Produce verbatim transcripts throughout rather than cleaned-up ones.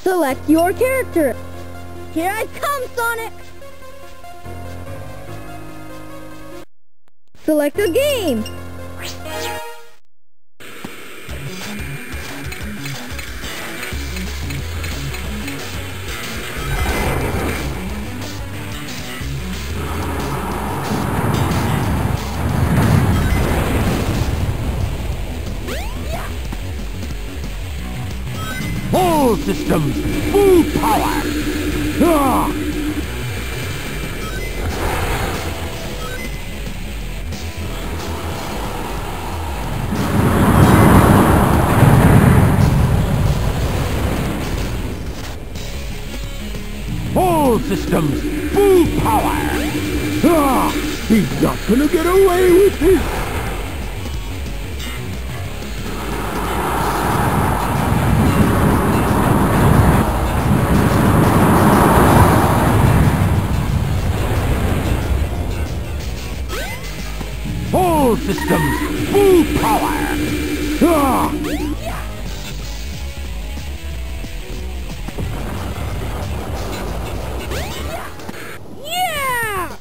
Select your character. Here I come, Sonic! Select a game. All systems, full power! Ah! All systems, full power! Ah! He's not gonna get away with this! All systems, full power! Ah! Yeah!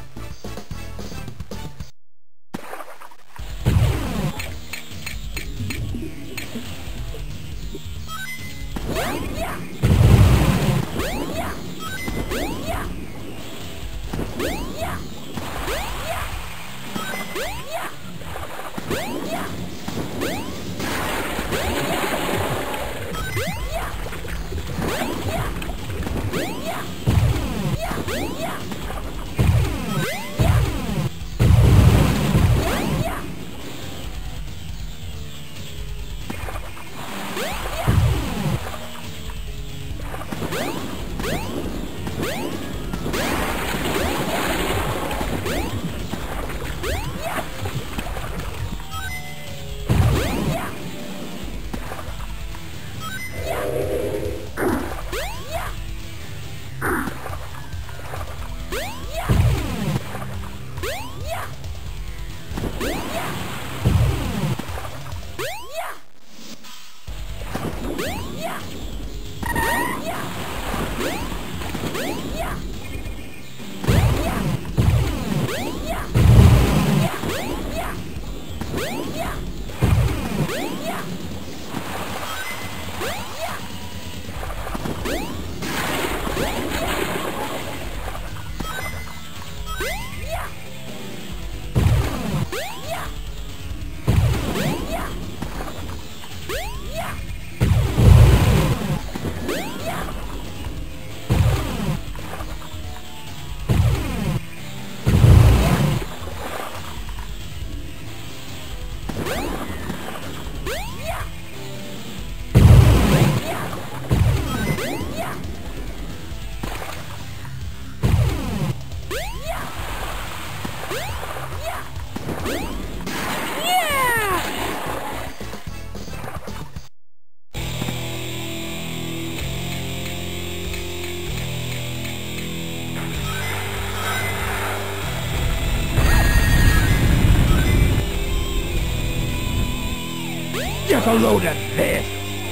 Get a load at this!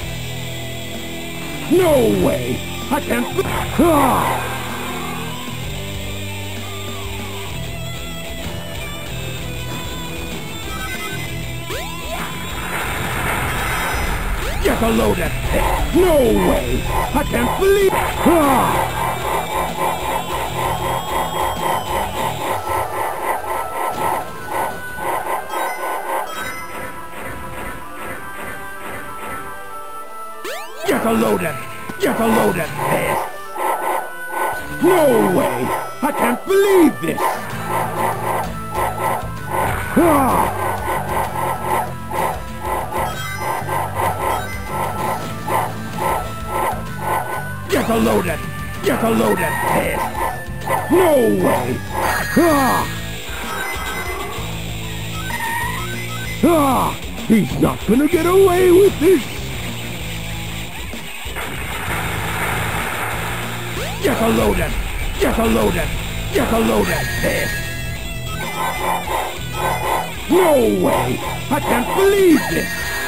No way! I can't... Ah! Get a load at this! No way! I can't believe... Ah! Get a load at... Get a load at this! No way! I can't believe this! Ah! Get a load at... Get a load at this! No way! Ah! Ah! He's not gonna get away with this! Get a load at... Get a load at... Get a load at this! No way! I can't believe this!